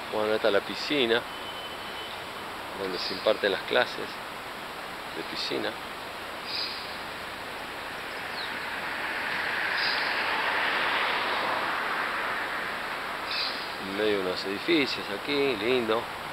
Bueno, esta es la piscina, donde se imparten las clases de piscina. En medio de unos edificios aquí, lindo.